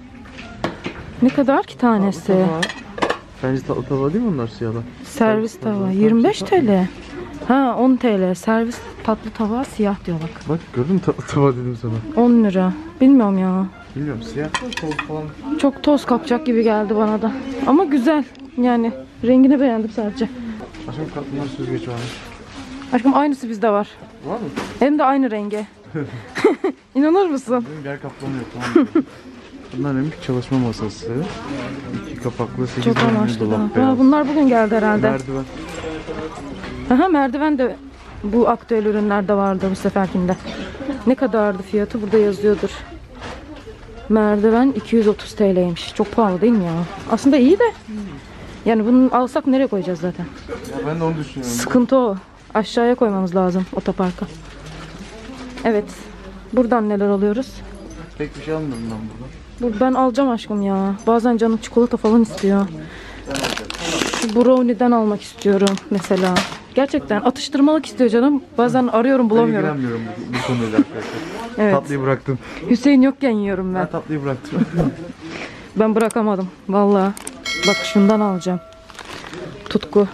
Ne kadar ki tanesi? Tatlı tava. Bence tatlı tava değil mi onlar siyahlar? Servis tava. yirmi beş TL. Ha, on TL. Servis tatlı tava siyah diyor bak. Bak gördün mü, tatlı tava dedim sana. on lira. Bilmiyorum ya. Bilmiyorum, siyah toz falan. Çok toz kapacak gibi geldi bana da. Ama güzel. Yani rengini beğendim sadece. Aşkım katlanan süzgeç varmış. Aşkım aynısı bizde var. Var mı? Hem de aynı rengi. İnanır mısın? Benim yer kaplama yok, tamam mı? Bunlar neymiş? Çalışma masası. İki kapaklı sekiz Çok bölümlü amaçlı dolap da. beyaz. Ha, bunlar bugün geldi herhalde. Merdiven. Aha, merdiven de bu aktüel ürünlerde vardı bu seferkinde. Ne kadardı fiyatı? Burada yazıyordur. Merdiven iki yüz otuz TL'ymiş. Çok pahalı değil mi ya? Aslında iyi de. Yani bunu alsak nereye koyacağız zaten? Ya ben de onu düşünüyorum. Sıkıntı o. Aşağıya koymamız lazım otoparka. Evet. Buradan neler alıyoruz? Pek bir şey almadım ben burada. Dur, ben alacağım aşkım ya. Bazen canım çikolata falan istiyor. Şu brownie'den almak istiyorum mesela. Gerçekten atıştırmalık istiyor canım. Bazen arıyorum, Ben bulamıyorum. ilgilenmiyorum bu, bu konuyla arkadaşlar. Evet. Tatlıyı bıraktım. Hüseyin yokken yiyorum Ben ben. tatlıyı bıraktım. Ben bırakamadım. Vallahi. Bak şundan alacağım. Tutku.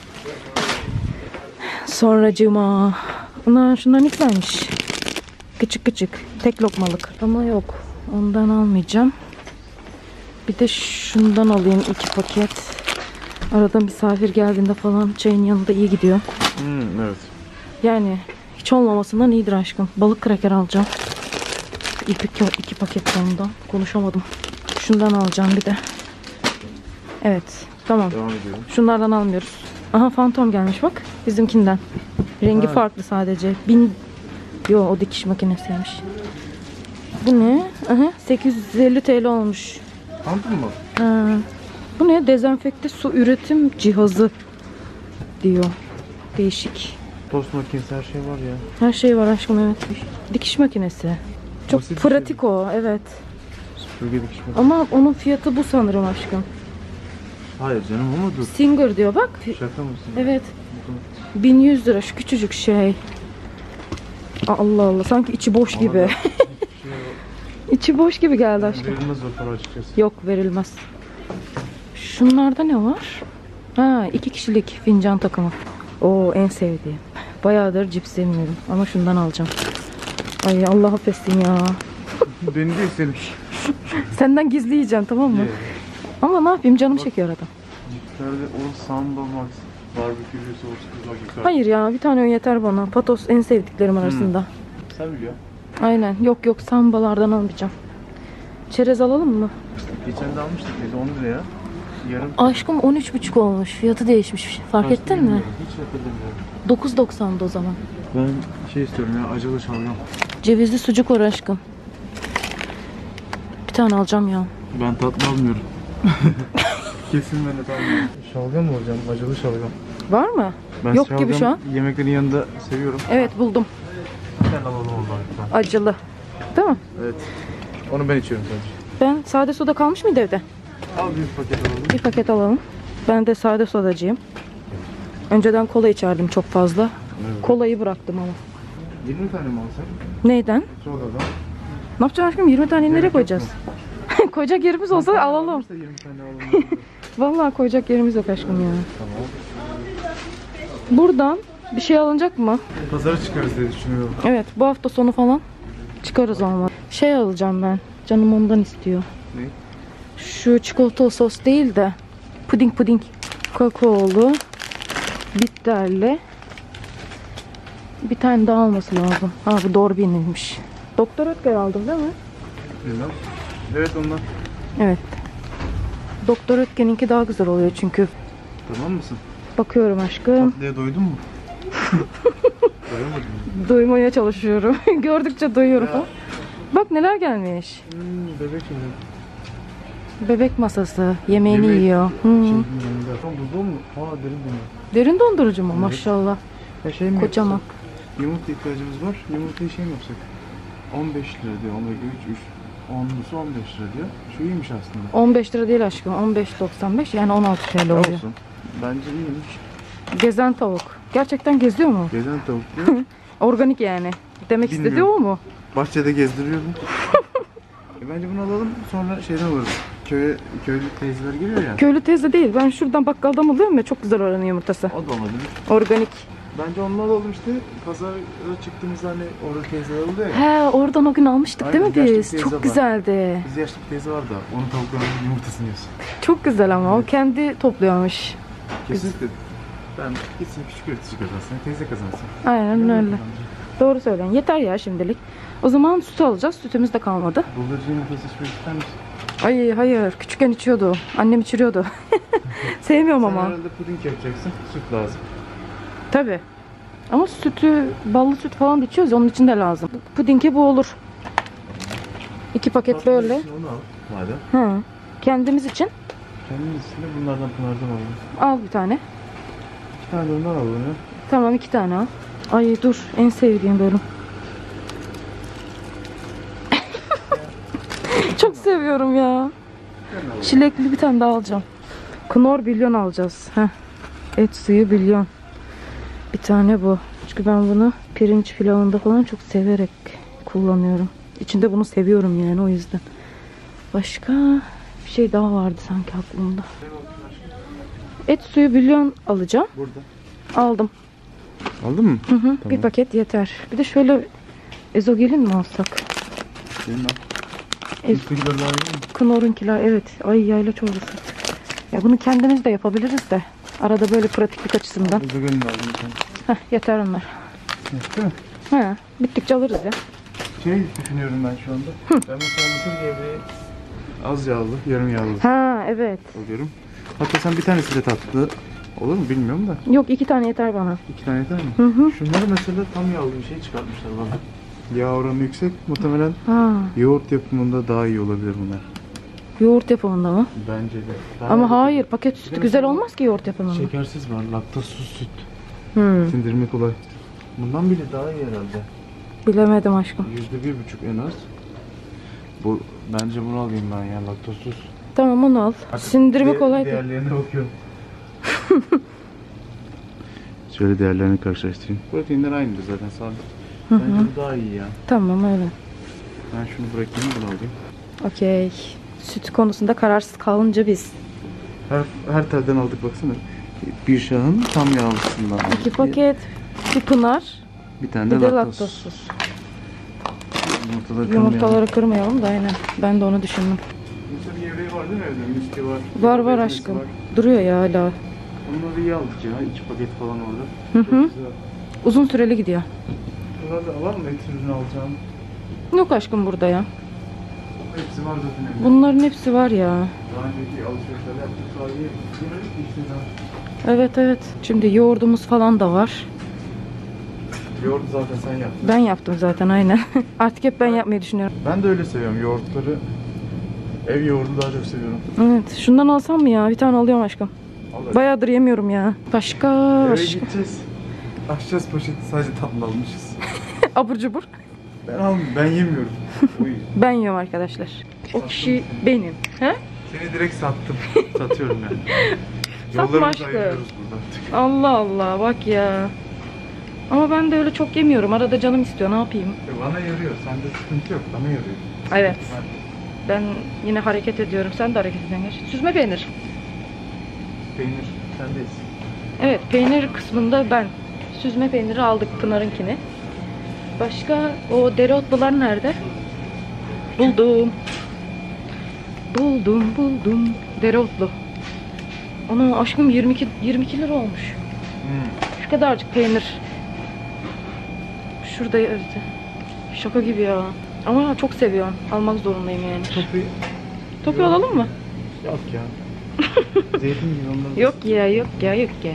Sonracığıma. Ana şundan ne güzelmiş. Küçük küçük. Tek lokmalık. Ama yok. Ondan almayacağım. Bir de şundan alayım iki paket. Arada misafir geldiğinde falan çayın yanında iyi gidiyor. Hmm, evet. Yani hiç olmamasından iyidir aşkım. Balık kraker alacağım. İki, iki paket ondan. Konuşamadım. Şundan alacağım bir de. Evet. Tamam. Devam ediyorum. Şunlardan almıyoruz. Aha fantom gelmiş bak. Bizimkinden. Rengi Ha. farklı sadece. Bin... Yo o dikiş makinesiymiş. Bu ne? Aha, sekiz yüz elli T L olmuş. Anladın mı? Ha. Bu ne? Dezenfekte su üretim cihazı diyor. Değişik. Tost makinesi her şey var ya. Her şey var aşkım, evet. Dikiş makinesi. Çok Basit bir şey pratik o, evet. Süpürge dikiş makinesi. Ama onun fiyatı bu sanırım aşkım. Hayır canım ama dur. Singer diyor bak. Şaka mısın? Evet. bin yüz lira şu küçücük şey. Allah Allah, sanki içi boş Bana gibi. da hiçbir şey yok. İçi boş gibi geldi aşkım. Verilmez o para açıkçası. Yok, verilmez. Şunlarda ne var? Ha, iki kişilik fincan takımı. Oo, en sevdiğim. Bayağıdır cips yemiyorum ama şundan alacağım. Ay Allah affetsin ya. Beni de istedim. Senden gizli yiyeceğim, tamam mı? Evet. Ama ne yapayım, canım çekiyor arada. Cipslerde o Samba Max barbekülü sos kızartma yukarı. Hayır ya, bir tane yeter bana. Patos en sevdiklerim arasında. Sen biliyorsun. Aynen. Yok yok, sambalardan almayacağım. Çerez alalım mı? Geçen de almıştık biz on liraya. Yarım. Aşkım on üç buçuk olmuş. Fiyatı değişmiş. Fark Kaç ettin mi? bilmiyorum, hiç hatırlamıyorum. dokuz doksandı o zaman. Ben şey istiyorum ya, acılı şalgam. Cevizli sucuk var aşkım. Bir tane alacağım ya. Ben tatlı almıyorum. Kesin ben de tatlı almıyorum. Şalgam mı alacağım? Acılı şalgam. Var mı? Ben Yok şalgam gibi şu an. Yemeklerin yanında seviyorum. Evet, buldum. Sen alalım ondan lütfen. Acılı. Değil mi? Evet. Onu ben içiyorum sadece. Ben sade soda kalmış mıydı evde? Al bir paket alalım. Bir paket alalım. Ben de sade sodacıyım. Önceden kola içerdim çok fazla. Evet. Kolayı bıraktım ama. yirmi tane mi alsak? Neyden? Sodadan. Ne yapacağız aşkım? yirmi tane nereye Gerek koyacağız? Koyacak yerimiz olsa alalım. İşte yirmi tane alalım. Vallahi koyacak yerimiz yok aşkım ya. Tamam. Buradan bir şey alınacak mı? Pazara çıkarız diye düşünüyorum. Evet, bu hafta sonu falan çıkarız ama. Şey alacağım ben. Canım ondan istiyor. Ne? Şu çikolatalı sos değil de puding puding. Kakaolu, bitterli. Bir tane daha alması lazım. Ha, bu doğru bilinmiş. Doktor Ötker aldım değil mi? Bilmem. Evet ondan. Evet. Doktor Ötker'inki daha güzel oluyor çünkü. Tamam mısın? Bakıyorum aşkım. Tatlıya doydun mu? Doyamadın mı? Duymaya çalışıyorum. Gördükçe duyuyorum. Ya. Bak neler gelmiş. Hmm, bebek şimdi. Bebek masası. Yemeğini Yemek. yiyor. Şey, Hmm. yanında. Tam buzlu mu? Aa derin dönüyor. Derin dondurucu mu? Evet. Maşallah. Ya şey mi Kocaman. yapsak? Yumurta ihtiyacımız var. Yumurtayı şey mi yapsak? on beş lira diyor. Omega üç, üç. onlusu on beş lira diyor. Şu iyiymiş aslında. on beş lira değil aşkım. on beş doksan beş yani on altı T L oluyor. Olsun. Bence iyiymiş. Gezen tavuk. Gerçekten geziyor mu? Gezen tavuk diyor. Organik yani. Demek istediği Bilmiyorum. o mu? Bahçede gezdiriyordum. e bence bunu alalım. Sonra şeyden alırız. Köye, köylü teyzeler geliyor ya. Köylü teyze değil. Ben şuradan bakkaldan alıyorum ya, çok güzel oranın yumurtası. O da olabilir. Organik. Bence onu alalım işte. Pazara çıktığımızda hani orada teyzeler oluyor ya. He, oradan o gün almıştık Aynen, değil mi yaşlı biz? teyze Çok var. güzeldi. Bizde yaşlı bir teyze var da onun tavuklarının yumurtasını yiyorsun. Çok güzel ama o kendi topluyormuş. Kesinlikle. Ben gitsin küçük üretici kazansın, teyze kazansın. Aynen öyle. Doğru söylen. Yeter ya şimdilik. O zaman süt alacağız. Sütümüz de kalmadı. Buldacı yumurtası içmek ister misin? Ay hayır. Küçükken içiyordu. Annem içiriyordu. Sevmiyorum Sen ama. herhalde puding yapacaksın, süt lazım. Tabii. Ama sütü, ballı süt falan da içiyoruz ya, onun için de lazım. Pudingi bu olur. İki paket Tatlı böyle. için onu al madem. Hı. Kendimiz için Kendimiz için de bunlardan pınardan alalım. al bir tane. İki tane de ondan alalım ya. Tamam, iki tane al. Ay dur, en sevdiğim bölüm. Çok seviyorum ya. Çilekli bir tane daha alacağım. Knorr bilyon alacağız. Heh. Et suyu bilyon. Bir tane bu. Çünkü ben bunu pirinç pilavında falan çok severek kullanıyorum. İçinde bunu seviyorum yani, o yüzden. Başka bir şey daha vardı sanki aklımda. Et suyu bilyon alacağım. Burada. Aldım. Aldın mı? Hı hı. Tamam. Bir paket yeter. Bir de şöyle ezogelin mi alsak? Senin al. Ez Üstünkiler daha iyi mi? Knorr'unkiler, evet. Ay, yayla çorbası. Ya bunu kendimiz de yapabiliriz de. Arada böyle pratiklik açısından. Burada gönül aldım bir tane. Heh, yeter onlar. Yetti mi? He, bittikçe alırız ya. Şey düşünüyorum ben şu anda. Ben mesela mısır gevreği az yağlı, yarım yağlı Ha evet. alıyorum. Hatta sen bir tanesiyle tatlı olur mu bilmiyorum da. Yok iki tane yeter bana. İki tane yeter mi? Hı hı. Şunları mesela tam yağlı bir şey çıkartmışlar bana. Yağ oranı yüksek. Muhtemelen Ha, yoğurt yapımında daha iyi olabilir bunlar. yoğurt yapımında mı? Bence de. Ben Ama de- hayır, paket sütü de güzel mesela olmaz ki yoğurt yapımında. Şekersiz var, laktozsuz süt. Hmm, Sindirimi kolay. Bundan bile daha iyi herhalde. bilemedim aşkım. Yüzde bir buçuk en az. Bu bence bunu alayım ben ya, laktozsuz. Tamam onu al. Sindirimi Di- kolay. Diğerlerine bakıyorum. Şöyle değerlerini karşılaştırayım. Proteinler aynıdır zaten sabit. Hı hı. Bence bu daha iyi ya. Tamam öyle. Ben şunu bırakayım, bunu alayım. Okey. Süt konusunda kararsız kalınca biz. Her, her telden aldık baksana. Bir şahın tam yağlısından aldık. İki paket. Bir pınar. Bir tane de Bir de laktoz. laktozsuz. Yumurtaları Yumurtaları kırmayalım da aynen. Ben de onu düşündüm. Mısır gevreği var değil mi evde? Miski var. Var var Pekmezi aşkım. var. Duruyor ya hala. Onları iyi aldık ya. İki paket falan orada. Hı Çok hı. güzel. Uzun süreli gidiyor. Bunlar da var mı et ürünü alacağım? Yok aşkım burada ya. Hepsi var zaten evde. Bunların hepsi var ya. Daha önceki alışverişler yaptık. Daha iyi. Yemedik ki işte daha. Evet evet. Şimdi yoğurdumuz falan da var. Yoğurdu zaten sen yaptın. Ben yaptım zaten aynen. Artık hep ben yapmayı düşünüyorum. Ben de öyle seviyorum yoğurtları. Ev yoğurdu daha çok seviyorum. Evet. Şundan alsam mı ya? Bir tane alıyorum aşkım. Al Bayağıdır yemiyorum ya. Başka. Eve başka. gideceğiz. Açacağız poşeti, sadece tatlı almışız. Abur cubur. Ben almıyorum, ben yemiyorum. Uy. Ben yiyorum arkadaşlar. O kişi benim. He? Seni direkt sattım. Satıyorum yani. Satma Yollarımızı aşkım. ayırıyoruz burada artık. Allah Allah bak ya. Ama ben de öyle çok yemiyorum. Arada canım istiyor. Ne yapayım? E, Bana yarıyor, sende sıkıntı yok, bana yarıyor. Evet. Ben Ben yine hareket ediyorum. Sen de hareket ediyorsun. Geç. Süzme peynir. peynir, sendeyiz. Evet, peynir kısmında ben. Süzme peyniri aldık Pınar'ınkini. Başka o dereotlular nerede? Buldum. Buldum, buldum. Dereotlu. Ana aşkım yirmi iki yirmi iki lira olmuş. Hmm. Şu kadarcık peynir. Şurada yazdı. Şaka gibi ya. Ama çok seviyorum. Almak zorundayım yani. Topu Topu alalım mı? yok ya. Zeytin gibi onları. Yok ya, yok ya, yok ya.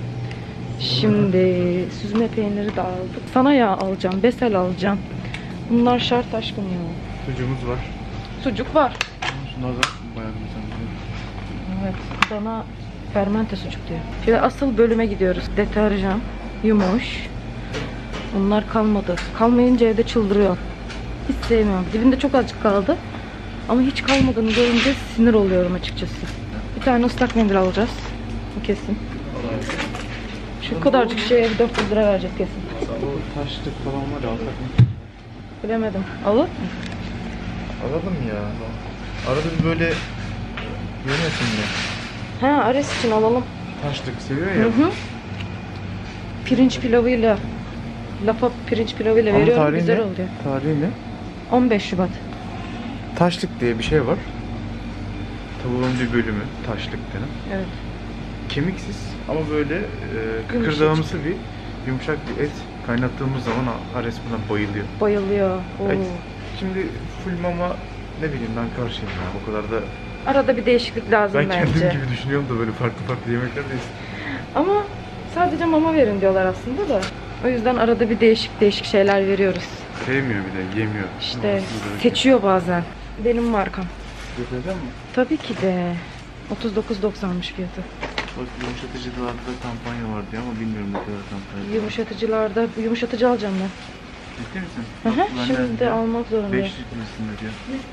Şimdi süzme peyniri de aldık. Sana yağ alacağım, besel alacağım. Bunlar şart aşkım ya. Sucuğumuz var. Sucuk var. Şunlar da bayağı güzel. Evet, bana fermente sucuk diyor. Şimdi asıl bölüme gidiyoruz. Deterjan, yumuş. Bunlar kalmadı. Kalmayınca evde çıldırıyor. Hiç sevmiyorum. Dibinde çok azıcık kaldı. Ama hiç kalmadığını görünce sinir oluyorum açıkçası. Bir tane ıslak mendil alacağız. Bu kesin. Şu kadarcık şeye dört yüz lira verecek kesin. O taşlık falan var ya, alsak mı? Bilemedim. Alır mı? Alalım ya. Arada bir böyle yemesin mi? Ha, Ares için alalım. Taşlık seviyor Hı ya. hı. Pirinç pilavıyla, lapa pirinç pilavıyla Ama veriyorum. tarihi Güzel ne? oluyor. Tarihi ne? on beş Şubat. Taşlık diye bir şey var. Tavuğun bir bölümü taşlık denen. Evet. Kemiksiz ama böyle e, kıkırdağımsı bir yumuşak bir et kaynattığımız zaman Ares buna bayılıyor. Bayılıyor. Oo. Evet. Şimdi full mama ne bileyim ben karşıyım ya, o kadar da Arada bir değişiklik lazım ben bence. kendim gibi düşünüyorum da böyle farklı farklı yemekler de Ama sadece mama verin diyorlar aslında da. O yüzden arada bir değişik değişik şeyler veriyoruz. sevmiyor, bir de yemiyor. İşte Aslında seçiyor bazen. Benim markam. Götüreceğim mi? Tabii ki de. otuz dokuz doksanmış fiyatı. Bak yumuşatıcılarda kampanya var diye ama bilmiyorum ne kadar kampanya. Yumuşatıcılarda yumuşatıcı alacağım ben. Ciddi misin? Hı hı, Bak, benden şimdi de almak zorundayım. beş litresinde diyor.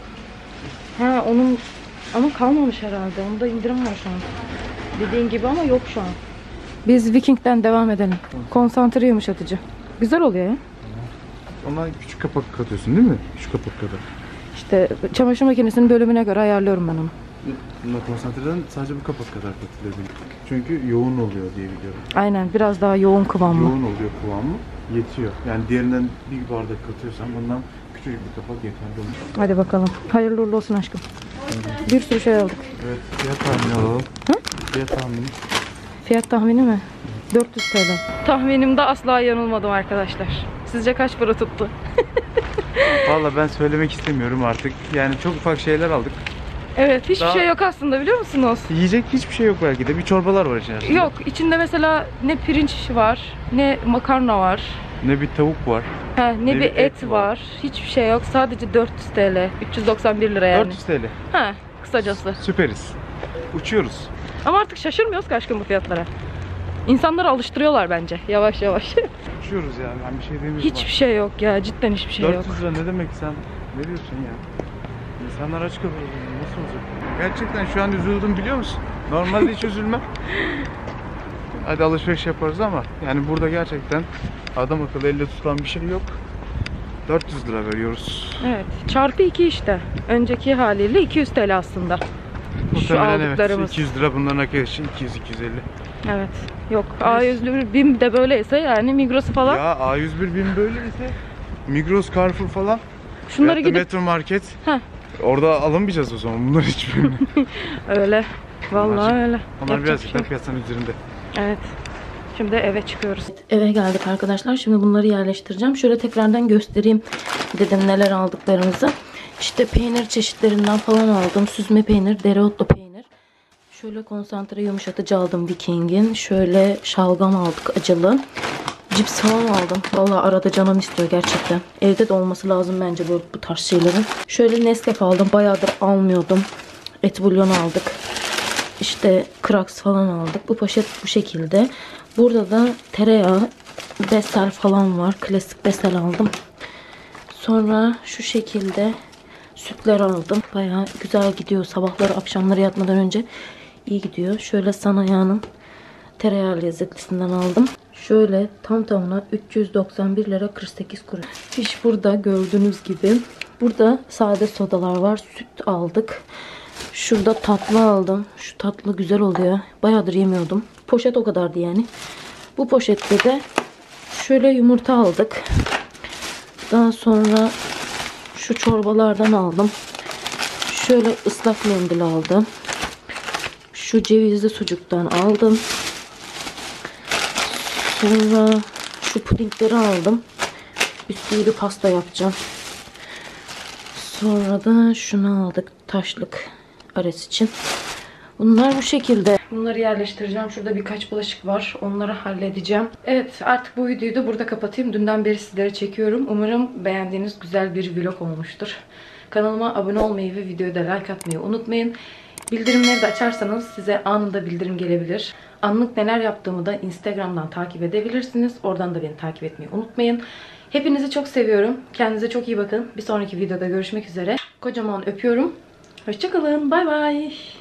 Ha onun ama kalmamış herhalde. Onda indirim var şu an. Dediğin gibi ama yok şu an. Biz Viking'den devam edelim. Konsantre yumuşatıcı. Güzel oluyor ya. Ona küçük kapak katıyorsun değil mi? Şu kapak kadar. İşte çamaşır makinesinin bölümüne göre ayarlıyorum ben onu. Bunda konsantreden sadece bu kapak kadar katılabilir. Çünkü yoğun oluyor diye biliyorum. Aynen biraz daha yoğun kıvamlı. Yoğun oluyor kıvamı. Yetiyor. Yani diğerinden bir bardak katıyorsan bundan küçücük bir kapak yeterli olur. Hadi bakalım. Hayırlı uğurlu olsun aşkım. Bir sürü şey aldık. Evet. Fiyat tahmini alalım. Hı? Fiyat tahmini. Fiyat tahmini mi? dört yüz T L. Tahminimde asla yanılmadım arkadaşlar. Sizce kaç para tuttu? Valla ben söylemek istemiyorum artık. Yani çok ufak şeyler aldık. Evet, hiçbir Daha- şey yok aslında, biliyor musunuz? Yiyecek hiçbir şey yok belki de. Bir çorbalar var içerisinde. Yok, içinde mesela ne pirinç var, ne makarna var, Ne bir tavuk var. ha, ne, bir et, var. var. Hiçbir şey yok. Sadece dört yüz T L. üç yüz doksan bir lira yani. dört yüz T L. Ha, kısacası. Süperiz. Uçuyoruz. Ama artık şaşırmıyoruz ki aşkım bu fiyatlara. İnsanları alıştırıyorlar bence yavaş yavaş. Uçuyoruz yani. Ben bir şey demiyorum. Hiçbir şey yok ya, cidden hiçbir şey yok. dört yüz lira ne demek sen? Ne diyorsun ya? İnsanlar aç kalıyor. Nasıl olacak? Gerçekten şu an üzüldüm, biliyor musun? Normalde hiç üzülmem. Hadi alışveriş yaparız ama yani burada gerçekten adam akıllı elle tutulan bir şey yok. dört yüz lira veriyoruz. Evet, çarpı iki işte. Önceki haliyle iki yüz T L aslında. Şu Muhtemelen evet. aldıklarımız. iki yüz lira bunların arkadaşı iki yüz iki yüz elli. Evet. Yok, A yüz bir BİM de böyleyse yani Migros'u falan. Ya A yüz bir bin böyleyse Migros, Carrefour falan. Şunları Veyahut da gidip Metro Market. Heh. Orada alamayacağız o zaman bunlar hiçbirini. öyle. Vallahi Onlar- öyle. Onlar Yapacak birazcık bir da şey yok. piyasanın üzerinde. Evet. Şimdi eve çıkıyoruz. Eve geldik arkadaşlar. Şimdi bunları yerleştireceğim. Şöyle tekrardan göstereyim dedim neler aldıklarımızı. İşte peynir çeşitlerinden falan aldım. Süzme peynir, dereotlu peynir. Şöyle konsantre yumuşatıcı aldım Viking'in. Şöyle şalgam aldık acılı. Cips falan aldım. Vallahi arada canım istiyor gerçekten. Evde de olması lazım bence bu, bu tarz şeylerin. Şöyle Nescafe aldım. Bayağıdır almıyordum. Et bulyon aldık. İşte Krax falan aldık. Bu poşet bu şekilde. Burada da tereyağı, Bestel falan var. Klasik Bestel aldım. Sonra şu şekilde sütler aldım. Bayağı güzel gidiyor. Sabahları akşamları yatmadan önce iyi gidiyor. Şöyle Sanaya'nın tereyağı lezzetlisinden aldım. Şöyle tam tamına üç yüz doksan bir lira kırk sekiz kuruş. Fiş burada gördüğünüz gibi. Burada sade sodalar var. Süt aldık. Şurada tatlı aldım. Şu tatlı güzel oluyor. Bayağıdır yemiyordum. Poşet o kadardı yani. Bu poşette de şöyle yumurta aldık. Daha sonra şu çorbalardan aldım. Şöyle ıslak mendil aldım. Şu cevizli sucuktan aldım. Sonra şu pudingleri aldım. Üstüne bir pasta yapacağım. Sonra da şunu aldık. Taşlık Ares için. Bunlar bu şekilde. Bunları yerleştireceğim. Şurada birkaç bulaşık var. Onları halledeceğim. Evet, artık bu videoyu da burada kapatayım. Dünden beri sizlere çekiyorum. Umarım beğendiğiniz güzel bir vlog olmuştur. Kanalıma abone olmayı ve videoya da like atmayı unutmayın. Bildirimleri de açarsanız size anında bildirim gelebilir. Anlık neler yaptığımı da Instagram'dan takip edebilirsiniz. Oradan da beni takip etmeyi unutmayın. Hepinizi çok seviyorum. Kendinize çok iyi bakın. Bir sonraki videoda görüşmek üzere. Kocaman öpüyorum. Hoşça kalın. Bay bay.